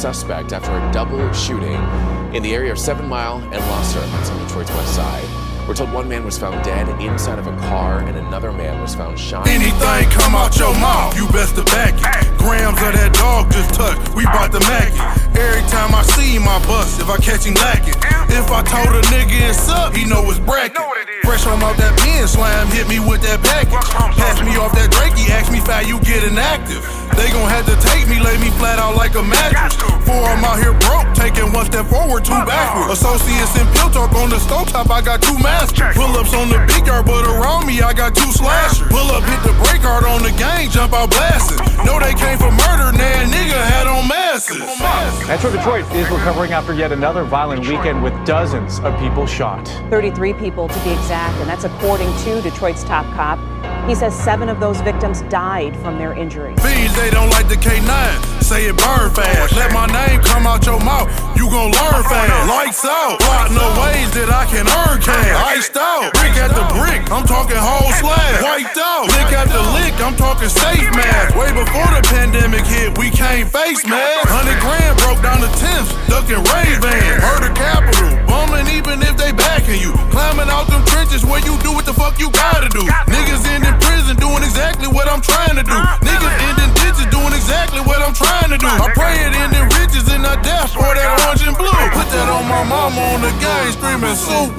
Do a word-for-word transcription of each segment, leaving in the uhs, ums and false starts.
suspect after a double shooting in the area of Seven Mile and Lusser. That's on Detroit's west side. We're told one man was found dead inside of a car and another man was found shot. Anything come out your mouth, you best to back it. Grams of that dog just tucked, we bout to mack it. Every time I see him, I bust if I catch him lacking. If I told a nigga it's up, he know it's bracket. Fresh home out that pen slam, hit me with that package. Pass me off that Drake, he asked me if you getting active. They gon' have to take me, lay me flat out like a mattress. Four I'm out here broke, taking one step forward, two backward. Associates in pill talk on the stove top, I got two masters. Pull-ups on the big yard, but around me I got two slashers. Pull up, hit the brake hard on the gang, jump out blasting. Know they came for murder, now nigga had on masses. Metro Detroit is recovering after yet another violent weekend with dozens of people shot. thirty-three people to be exact, and that's according to Detroit's top cop. He says seven of those victims died from their injuries. Fiends, they don't like the K nine, say it burn fast. Let my name come out your mouth, you gon' learn fast. Lights out, plotting the ways that I can earn cash. Iced out, brick at the brick, I'm talking whole slab. Wiped out, lick at the lick, I'm talking safe mask. Way before the pandemic hit, we came face mask. Hundred grand broke down the tenth, ducking Ray-Ban. Heard the capital, bumming even if they backing you. Climbing out them trenches where you do what the fuck you gotta do. Niggas in the prison doing exactly what I'm trying to do. Niggas ending ditches doing exactly what I'm trying to do. I pray it ending riches and not death for that orange and blue. Put that on my mama on the game, screaming so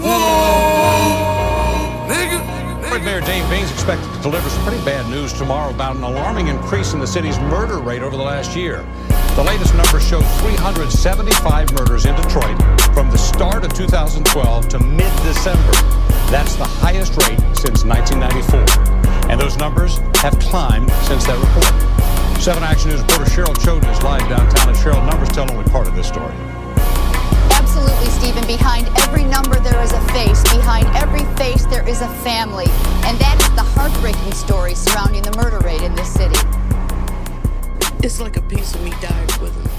whoa, nigga. Mayor Dave Baines expected to deliver some pretty bad news tomorrow about an alarming increase in the city's murder rate over the last year. The latest numbers show three hundred seventy-five murders in Detroit from the start of two thousand twelve to mid-December. That's the highest rate since nineteen ninety-four. And those numbers have climbed since that report. seven Action News reporter Cheryl Choden is live downtown, and Cheryl, numbers tell only part of this story. Absolutely, Stephen. Behind every number there is a face. Behind every face there is a family. And that is the heartbreaking story surrounding the murder rate in this city. It's like a piece of me died with him.